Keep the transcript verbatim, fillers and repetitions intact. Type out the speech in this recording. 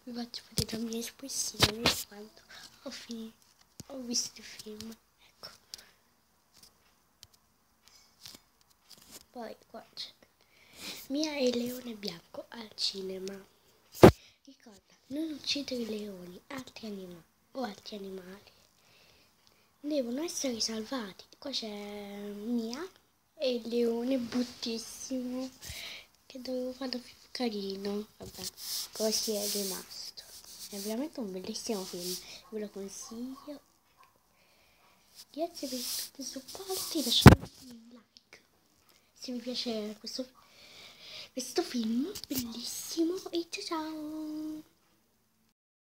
vi faccio vedere la mia espressione quando ho finito, ho visto il film. Ecco. Poi qua c'è Mia e il leone bianco al cinema. Ricorda, non uccidere i leoni, altri animali o altri animali. Devono essere salvati. Qua c'è Mia e il leone bruttissimo che dovevo farlo più carino. Vabbè, così è rimasto. È veramente un bellissimo film, ve lo consiglio. Grazie per tutti i supporti, lasciate un like se vi piace questo, questo film bellissimo e ciao ciao!